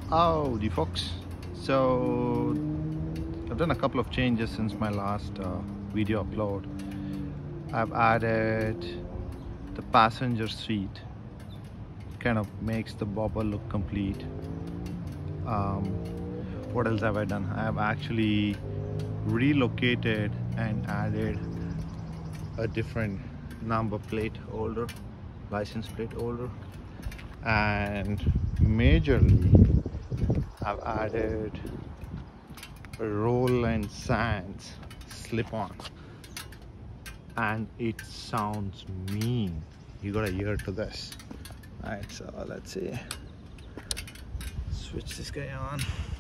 Howdy folks. So I've done a couple of changes since my last video upload. I've added the passenger seat, kind of makes the bobber look complete. What else have I done? I have actually relocated and added a different number plate holder, license plate holder, and majorly I've added a Roland Sands slip-on, and it sounds mean. You got a ear to this. Alright, so let's see. Switch this guy on.